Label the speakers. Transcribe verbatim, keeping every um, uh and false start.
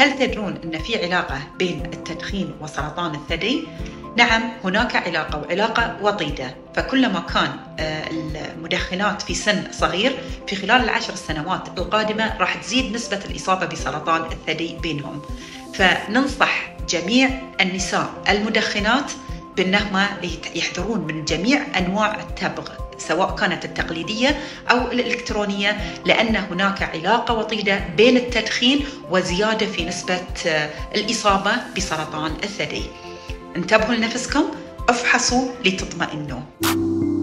Speaker 1: هل تدرون أن في علاقة بين التدخين وسرطان الثدي؟ نعم، هناك علاقة، وعلاقة وطيدة. فكلما كان المدخنات في سن صغير، في خلال العشر سنوات القادمة راح تزيد نسبة الإصابة بسرطان الثدي بينهم. فننصح جميع النساء المدخنات بأنهم يحذرون من جميع أنواع التبغ، سواء كانت التقليدية أو الإلكترونية، لأن هناك علاقة وطيدة بين التدخين وزيادة في نسبة الإصابة بسرطان الثدي. انتبهوا لنفسكم، افحصوا لتطمئنوا.